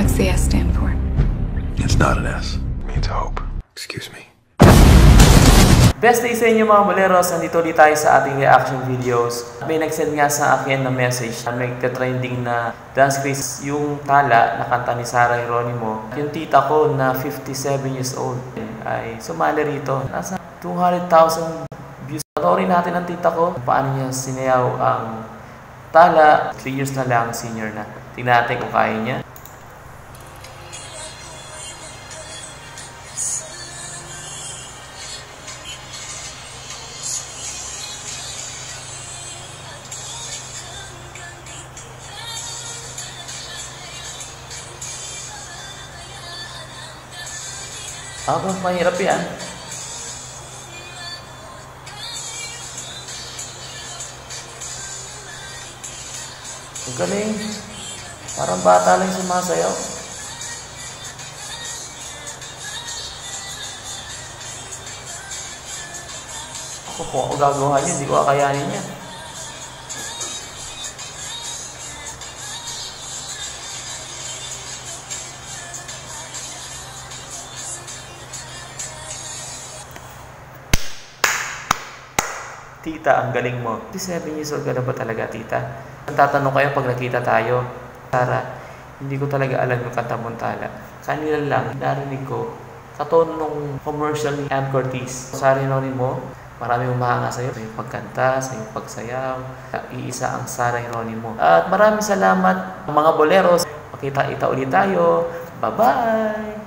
What's the S stand for? It's not an S. It means hope. Excuse me. Best day sa inyo mga boleros, nandito ulit tayo sa ating reaction videos. May nag-send nga sa akin na message na nagka-trending na dance craze yung tala na kanta ni Sarah Geronimo. Yung tita ko na 57 years old ay sumali rito. Nasa 200,000 views. Panoorin natin ang tita ko paano niya sinayaw ang tala. 3 years na lang, senior na. Tingnan natin kung kaya niya. Mahirap yan. Ang galing. Parang bata lang sumasayaw. Kung ako gagawa niya, hindi ko kakayanin niya. Tita, ang galing mo. 57 years old ka na ba talaga, tita? Ang tatanong kayo pag nakita tayo, Sarah, hindi ko talaga alam yung kanta mong tala. Kanila lang, narinig ko, katono nung commercial ni Ann Curtis. Sarah Geronimo, marami umahanga sa'yo. Sa iyong pagkanta, sa iyong pagsayaw. Iisa ang Sarah Geronimo. At maraming salamat mga boleros. Makita-ita ulit tayo. Bye-bye!